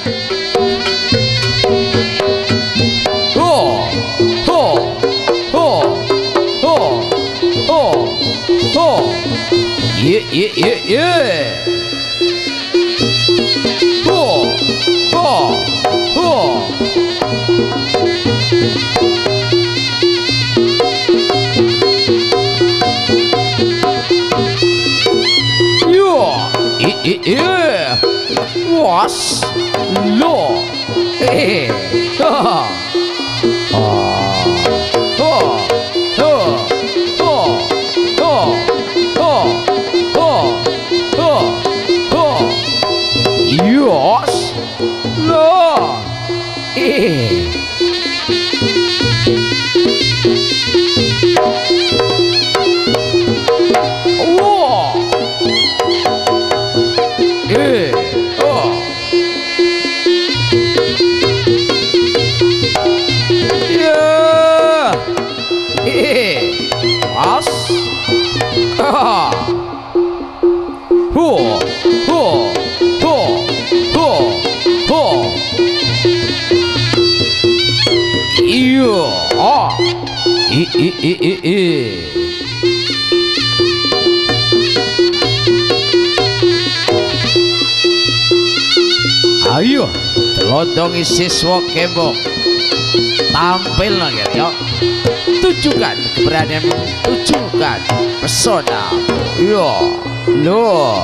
Ho ho ho ho ho ho. Ye ye ye ye. Ho ho ho. Was lo ha Yos lo Ayo telodongi siswa kembok, tampil lagi ya, tunjukkan keberanian, tunjukkan pesona. Yo lo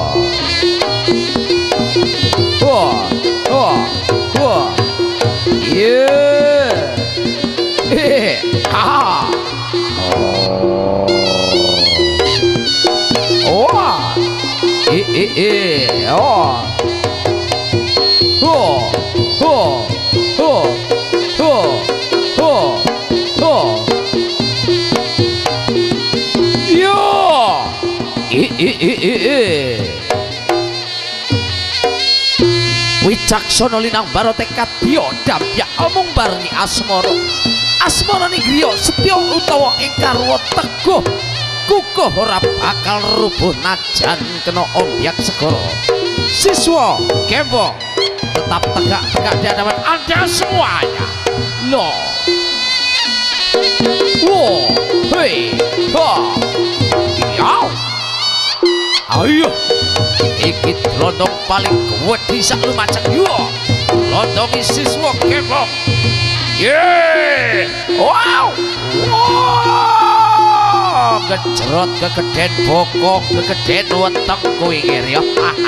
Wicaksono linang baro tekad bio dampya omong barengi asmara asmara nigriya setya utawa ingkang teguh kukuh ora bakal rubuh najan kena ombyak segara. Siswa kembok tetap tegak-tegak di hadapan Anda semuanya. Lo wo hei ha yaw. Ayo iki londong paling wedi sak lumacak yo londongi siswa kembok. Ye wow wow gejrot kegeden bokok kegeden weteng kuwi ya.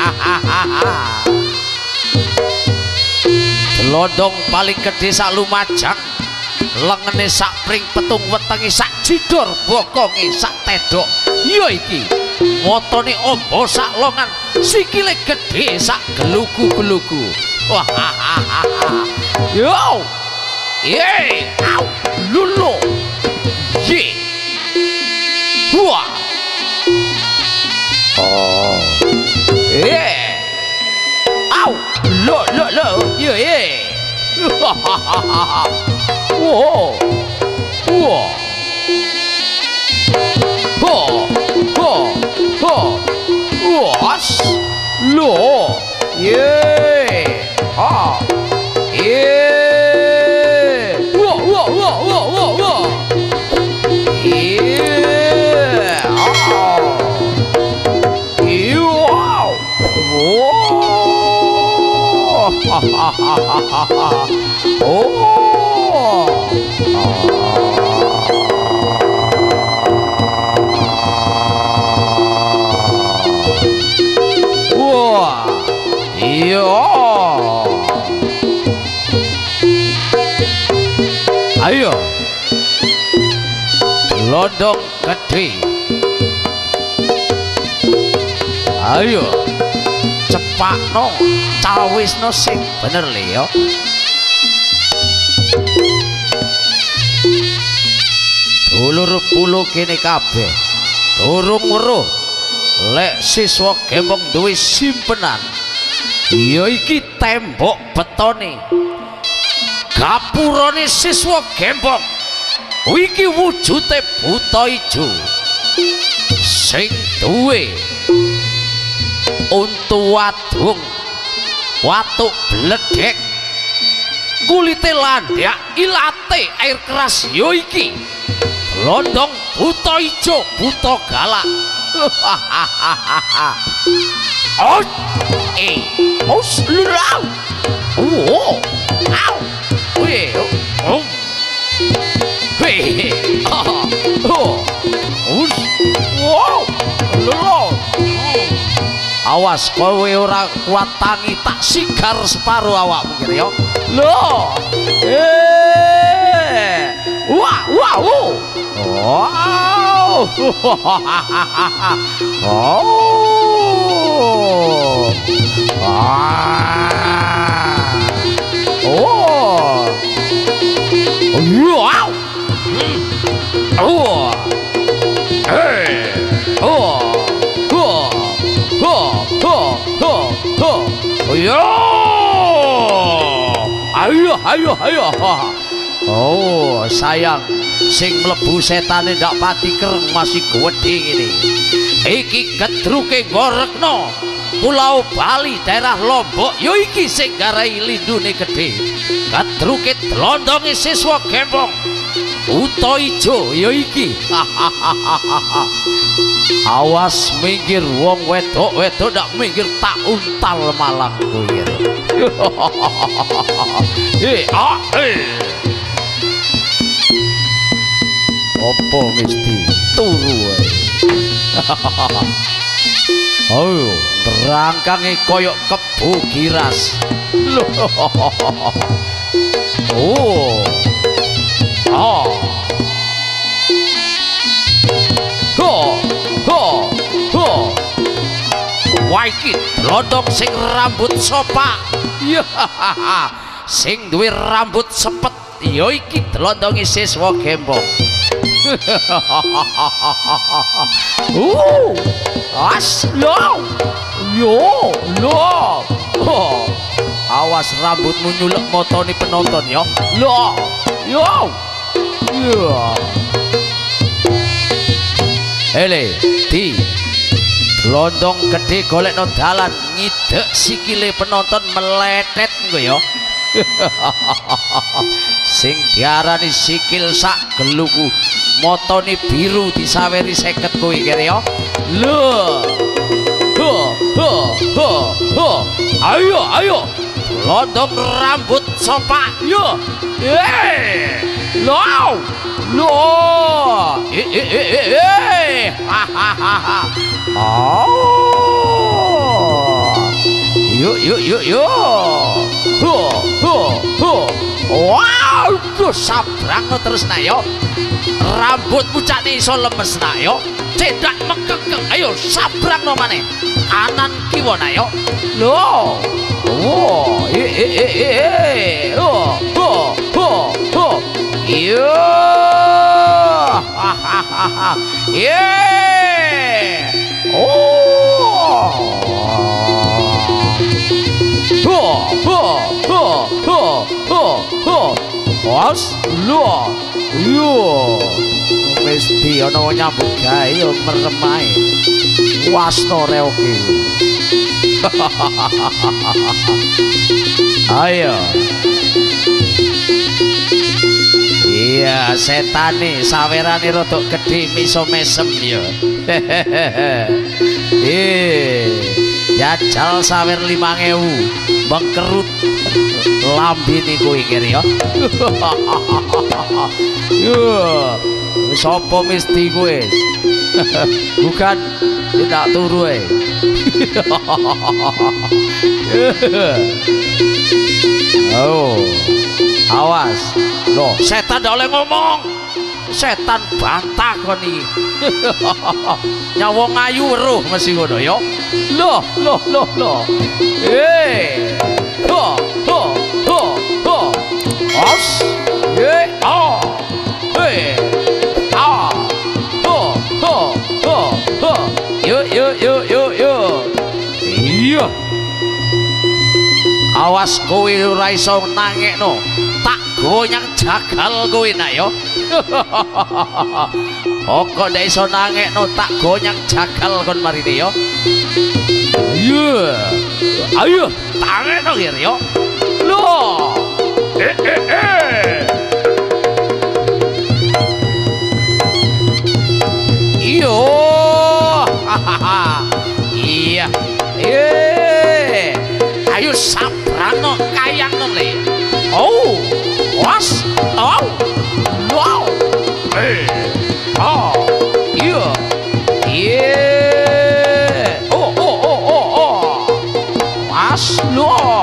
Londong paling gede sak lumajang lengene sak pring petung wetengi sak jidor bokonge sak tedok yo iki motone ombo sak longan sikile gede sak gelugu-gelugu. Wah yo ye au lulu ye wah oh ye au lo ye ye wow wow was lo ye ah ye wow ye ayo londong gede, ayo cepakno cawisno sing bener le yo. Dulur pulo kene kabeh durung weruh lek siswa gembong duwe simpenan ya iki tembok betone gapurane siswa gembong iki wujute buta ijo sing duwe untu wadung watuk bledek kulite landhak ilate air keras yo iki londong buta ijo buta galak oh oh slurau oh au weh oh weh oh wow lho awas kowe ora kuat tangi tak sigar separo awakmu kira ya lho wah wah wow ayo oh sayang sing mlebu setane ndak pati kereng masih gedhe ngene iki gedruke gorekno Pulau Bali daerah Lombok yo iki sing garai lindune gedhe gedruke tlondonge siswa gembong buta ijo yo iki awas minggir wong wedok ndak minggir tak untal malang kowe opo mesti turu oh berangkange koyok kebu giras lho oh waikit lodok sing rambut sopak sing duwe rambut sepet yo iki tlondonge siswa gembong as lo awas rambutmu nyulek motoni penonton ya lo ele di londong gede golekno dalan ngidek sikile penonton meletet nggo ya sing diarani sikil sak geluku motone biru disaweri 50 kowe kene ya lho ayo londong rambut sopak yo wow sabrang no terus nak yo rambutmu cak iso lemes nak yo cedak mekekeng ayo sabrang no maneh kanan kiwa nak yo lho was lho mesti ana nyambut gawe yo meremae wasno reoke ayo iya setane sawerane rodok gedhe miso mesem yo jajal sawer 5.000 bengkerut lambene kowe kene ya sapa mesti kowe bukan tidak turu oh awas loh setan ndak oleh ngomong setan bantah kon iki nyawa ngayu weruh mesti ngono ya loh os yo iya awas kowe ora iso nangekno tak gonyang jagal kowe nak yo kok ndak iso nangekno tak gonyang jagal kon marine yo iya Ayo tangan dong Giryo. Loh. Iyo. Iya. Ayo sabrano kayang nole. Oh. Was. Oh. Wow. Oh. Iya. Oh. Was lo.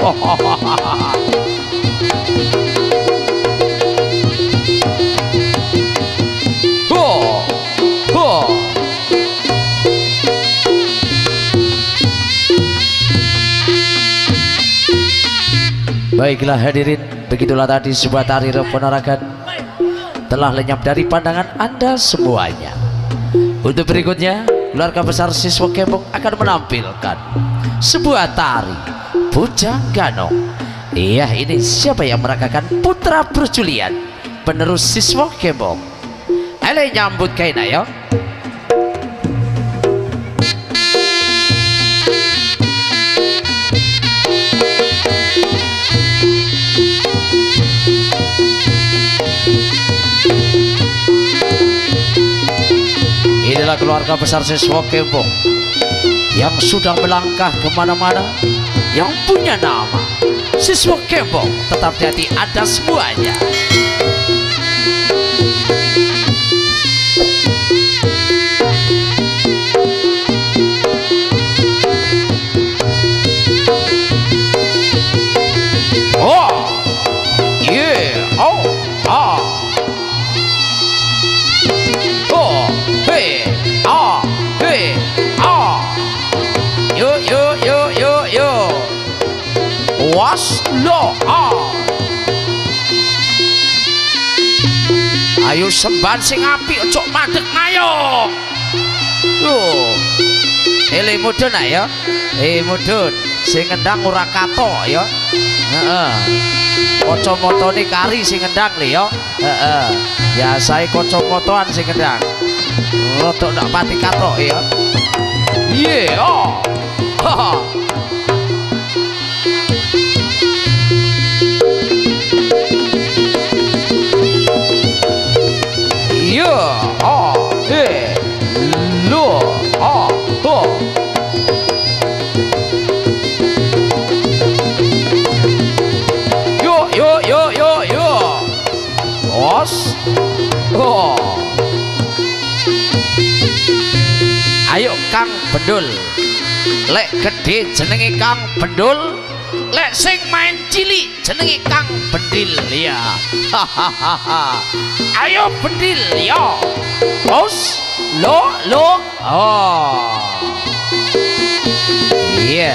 Baiklah hadirin, begitulah tadi sebuah tari penaragan telah lenyap dari pandangan Anda semuanya. Untuk berikutnya, keluarga besar Siswa Kembong akan menampilkan sebuah tari Bujang Ganong. Iya, ini siapa yang meragakan putra perjulian penerus Siswa Kembong. Ayo nyambut kaina ya. Inilah keluarga besar Siswa Kembong yang sudah melangkah kemana-mana, yang punya nama Siswa Kembong tetap di hati Anda semuanya. Oh, yeah, oh, ah. Hey, yo. Was lo, Ayo semban sing apik ojo mandek ayo. Ele mudun ya. Mudun sing ngendang ora katok ya. Heeh. Kacamotane kari sing ngendang le ya. Heeh. Biasae kacamotoan sing ngendang. Rodok ndak pati katok ya. Iya. Iya. Lo. Yo. Bos. Ayo Kang Bendul. Lek gede jenenge Kang Bendul, lek sing main cilik jenenge Kang Bendil ya. Ayo Bendil ya. Bos. Lo. Iya.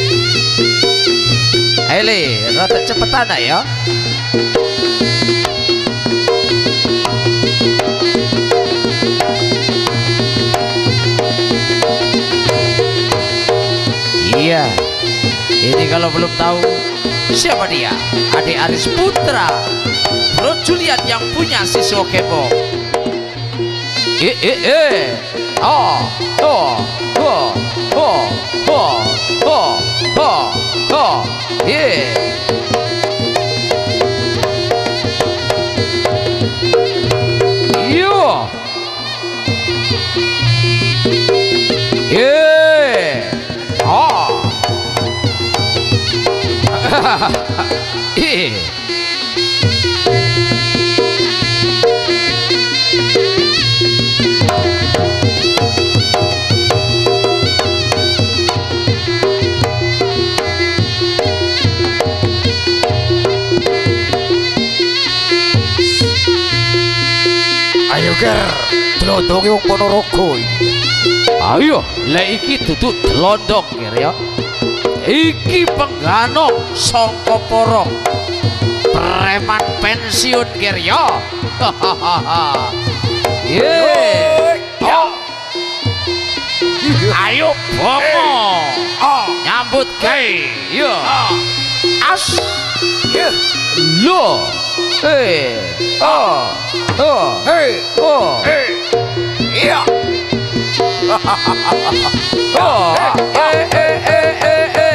Ayo le, rada cepetan ya. Iya, ini kalau belum tahu siapa dia, adik Aris Putra Bro Julian yang punya Siswa Kembong. Ayo ger, telodonge wong Ponorogo. Ayo, lek iki dudu telondong ger ya. Iki pengganong saka para preman pensiun ger ya. Ayo bongo. Nyambut gawe. Yo. As. Lo. Iya.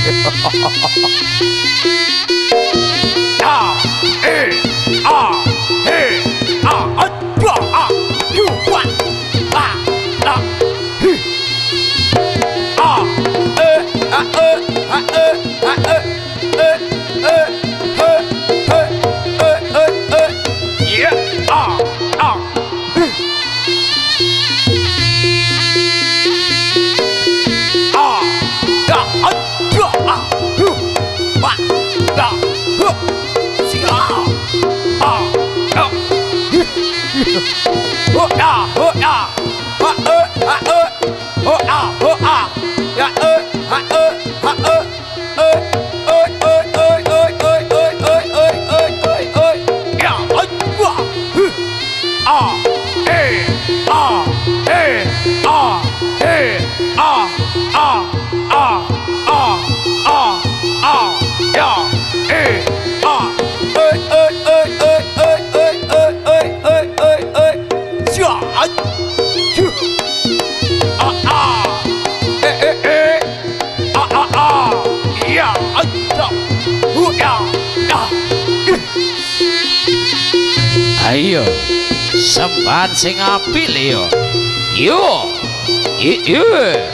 Ayo semban sing apik le yo. Yo. Yo.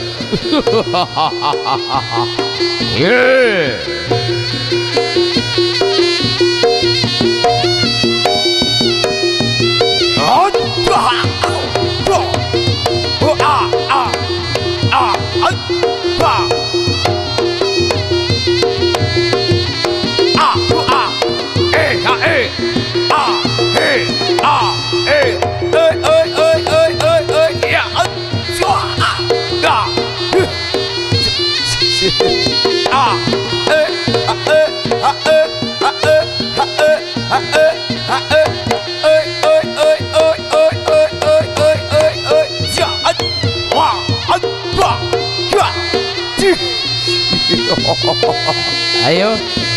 Ayo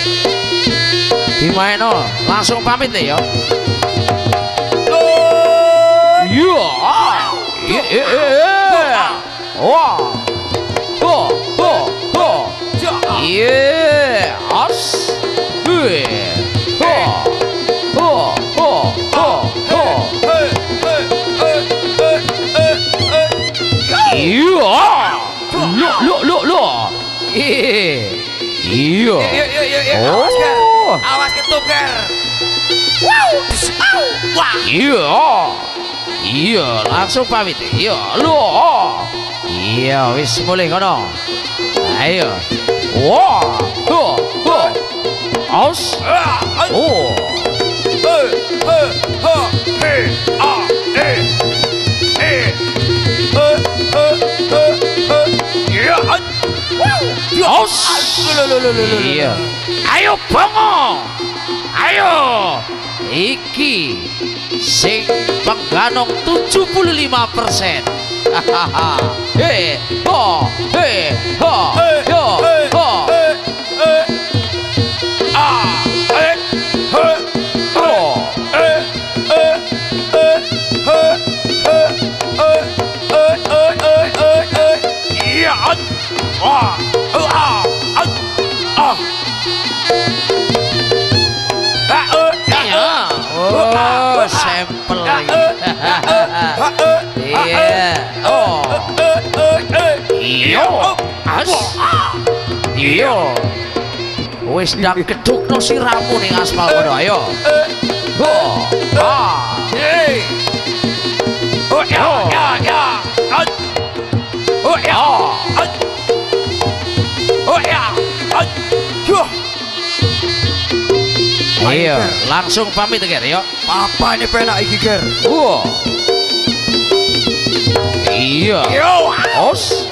dimaino langsung pamit deh yo. Awas ketup Ger. Iya langsung pamit iya lo iya wis mulai kono ayo aus iya ayo bongong ayo iki sing pengganong 75%. He ho he ho yo ho sampel iya iya wis ndang gedhukno siramu ning aspal kono ayo iya langsung pamit Ger yo. Papa ini penak iki Ger. Iya. Os.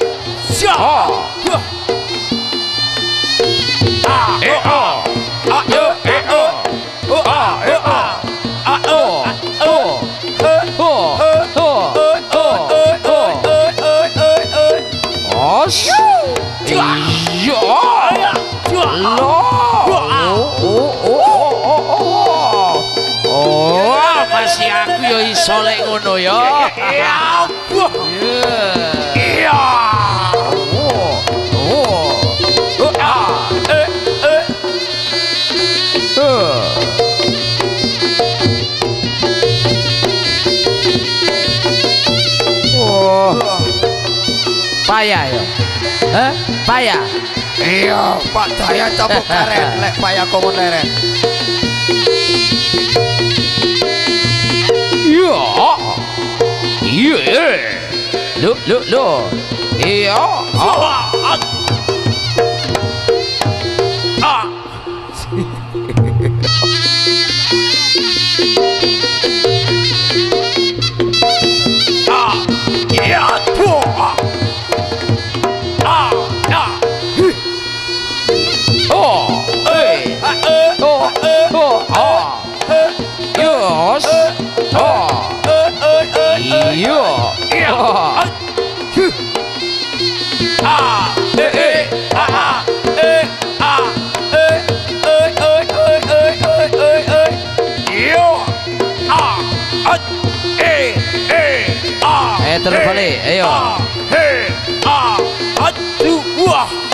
Masih aku yo iso lek ngono yo. Iya. Iya. payah ya. Payah. Iya, Pak Jaya cabuk karet lek payah komun leren. Iya. Iya. Lu. Iya. Yes. Terus balik, ayo.